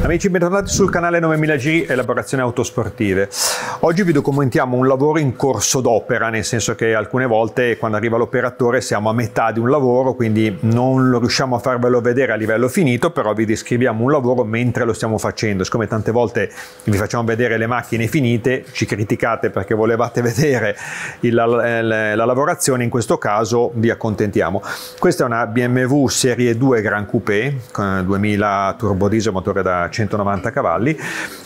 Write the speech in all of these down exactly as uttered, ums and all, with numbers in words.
Amici, bentornati sul canale novemila Giri Elaborazione Autosportive. Oggi vi documentiamo un lavoro in corso d'opera, nel senso che alcune volte quando arriva l'operatore siamo a metà di un lavoro, quindi non lo riusciamo a farvelo vedere a livello finito, però vi descriviamo un lavoro mentre lo stiamo facendo. Siccome tante volte vi facciamo vedere le macchine finite, ci criticate perché volevate vedere il, la, la, la lavorazione, in questo caso vi accontentiamo. Questa è una B M W Serie due Gran Coupé, duemila turbo diesel, motore da centonovanta cavalli,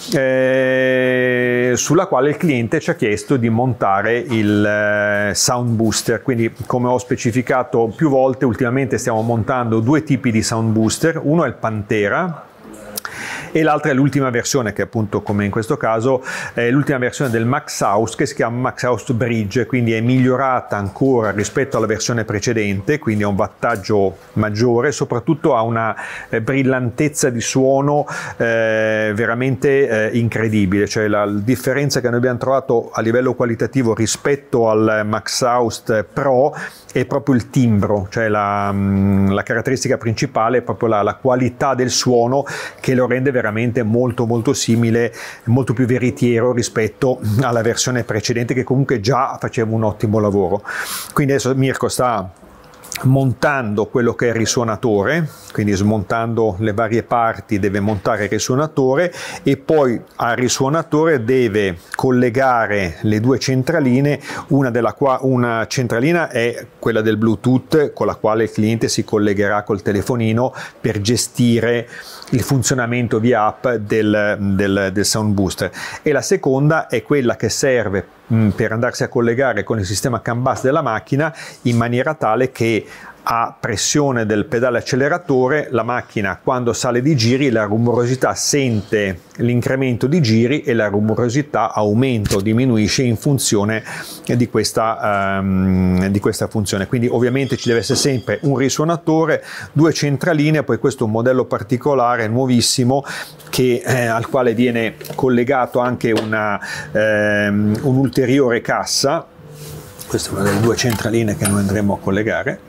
eh, sulla quale il cliente ci ha chiesto di montare il eh, sound booster. Quindi, come ho specificato più volte, ultimamente stiamo montando due tipi di sound booster. Uno è il Pantera e l'altra è l'ultima versione, che appunto, come in questo caso, è l'ultima versione del MaxxHaus, che si chiama MaxxHaus Bridge, quindi è migliorata ancora rispetto alla versione precedente, quindi ha un wattaggio maggiore, soprattutto ha una eh, brillantezza di suono eh, veramente eh, incredibile. Cioè la, la differenza che noi abbiamo trovato a livello qualitativo rispetto al MaxxHaus Pro è proprio il timbro, cioè la, la caratteristica principale è proprio la, la qualità del suono, che lo rende veramente molto molto simile, molto più veritiero rispetto alla versione precedente, che comunque già faceva un ottimo lavoro. Quindi adesso Mirko sta montando quello che è il risuonatore, quindi smontando le varie parti deve montare il risuonatore e poi al risuonatore deve collegare le due centraline. Una della qua una centralina è quella del Bluetooth, con la quale il cliente si collegherà col telefonino per gestire il funzionamento via app del, del, del sound booster, e la seconda è quella che serve mh, per andarsi a collegare con il sistema CAN bus della macchina, in maniera tale che a pressione del pedale acceleratore la macchina, quando sale di giri, la rumorosità sente l'incremento di giri e la rumorosità aumenta o diminuisce in funzione di questa, um, di questa funzione. Quindi ovviamente ci deve essere sempre un risuonatore, due centraline, poi questo è un modello particolare nuovissimo che, eh, al quale viene collegato anche una, ehm, un'ulteriore cassa. Questa è una delle due centraline che noi andremo a collegare,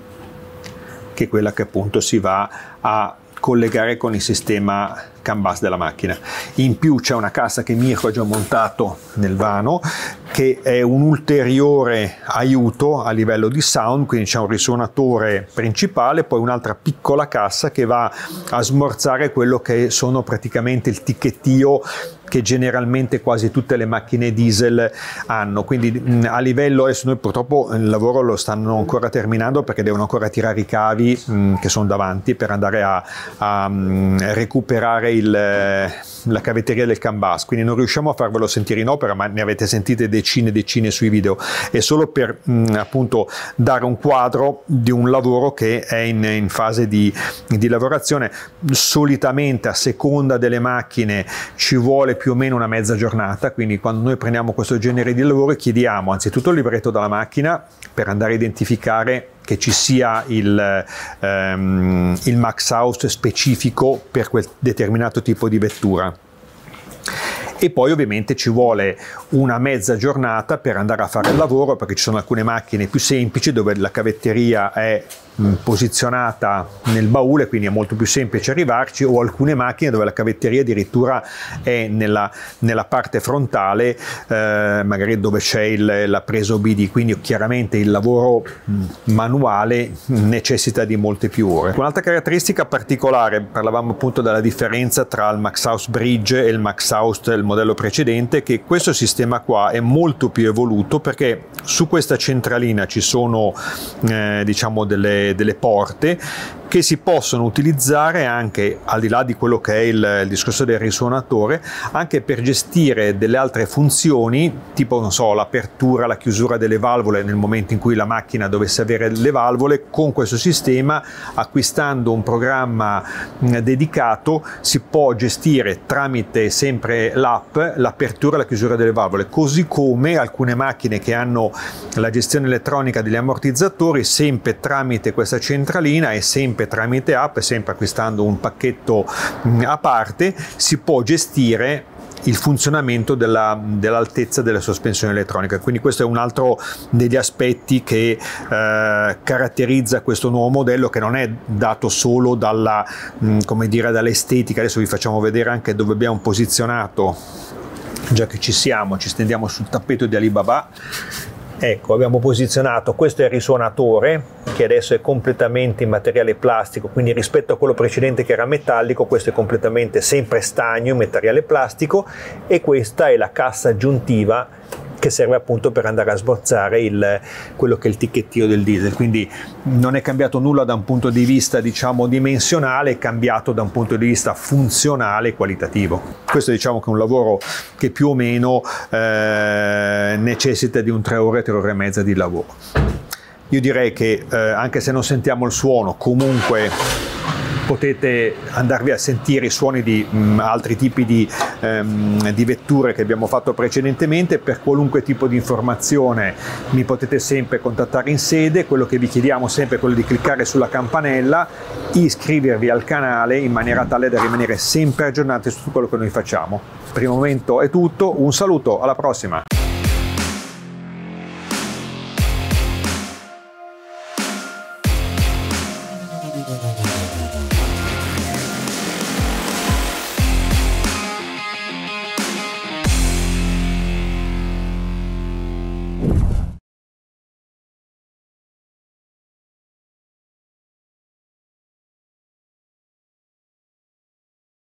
che è quella che appunto si va a collegare con il sistema CAN bus della macchina. In più c'è una cassa che Mirko ha già montato nel vano, che è un ulteriore aiuto a livello di sound, quindi c'è un risuonatore principale, poi un'altra piccola cassa che va a smorzare quello che sono praticamente il ticchettio che generalmente quasi tutte le macchine diesel hanno. Quindi a livello, adesso noi purtroppo il lavoro lo stanno ancora terminando perché devono ancora tirare i cavi mh, che sono davanti, per andare a, a mh, recuperare il, la cavetteria del CAN bus, quindi non riusciamo a farvelo sentire in opera, ma ne avete sentite decine e decine sui video. È solo per mh, appunto dare un quadro di un lavoro che è in, in fase di, di lavorazione. Solitamente, a seconda delle macchine, ci vuole più o meno una mezza giornata, quindi quando noi prendiamo questo genere di lavoro chiediamo anzitutto il libretto della macchina per andare a identificare che ci sia il, ehm, il MaxxHaus specifico per quel determinato tipo di vettura. E poi ovviamente ci vuole una mezza giornata per andare a fare il lavoro, perché ci sono alcune macchine più semplici dove la cavetteria è mh, posizionata nel baule, quindi è molto più semplice arrivarci, o alcune macchine dove la cavetteria addirittura è nella, nella parte frontale, eh, magari dove c'è il, la presa O B D, quindi chiaramente il lavoro mh, manuale necessita di molte più ore. Un'altra caratteristica particolare, parlavamo appunto della differenza tra il MaxxHaus Bridge e il MaxxHaus, il modello precedente, che questo sistema qua è molto più evoluto, perché su questa centralina ci sono eh, diciamo delle, delle porte che si possono utilizzare anche, al di là di quello che è il, il discorso del risuonatore, anche per gestire delle altre funzioni, tipo non so, l'apertura, la chiusura delle valvole nel momento in cui la macchina dovesse avere le valvole. Con questo sistema, acquistando un programma mh, dedicato, si può gestire tramite sempre l'app l'apertura e la chiusura delle valvole, così come alcune macchine che hanno la gestione elettronica degli ammortizzatori, sempre tramite questa centralina e sempre tramite app, sempre acquistando un pacchetto a parte, si può gestire il funzionamento della, dell'altezza delle sospensioni elettroniche. Quindi questo è un altro degli aspetti che eh, caratterizza questo nuovo modello, che non è dato solo dalla, mh, come dire, dall'estetica. Adesso vi facciamo vedere anche dove abbiamo posizionato, già che ci siamo, ci stendiamo sul tappeto di Alibaba. Ecco, abbiamo posizionato, questo è il risuonatore, che adesso è completamente in materiale plastico, quindi rispetto a quello precedente che era metallico, questo è completamente sempre stagno, materiale plastico, e questa è la cassa aggiuntiva che serve appunto per andare a smorzare il, quello che è il ticchettio del diesel. Quindi non è cambiato nulla da un punto di vista, diciamo, dimensionale, è cambiato da un punto di vista funzionale e qualitativo. Questo, diciamo, che è un lavoro che più o meno eh, necessita di un tre ore, tre ore e mezza di lavoro. Io direi che eh, anche se non sentiamo il suono, comunque potete andarvi a sentire i suoni di mh, altri tipi di, ehm, di vetture che abbiamo fatto precedentemente. Per qualunque tipo di informazione mi potete sempre contattare in sede. Quello che vi chiediamo sempre è quello di cliccare sulla campanella, iscrivervi al canale in maniera tale da rimanere sempre aggiornati su tutto quello che noi facciamo. Per il momento è tutto, un saluto, alla prossima! Thank you.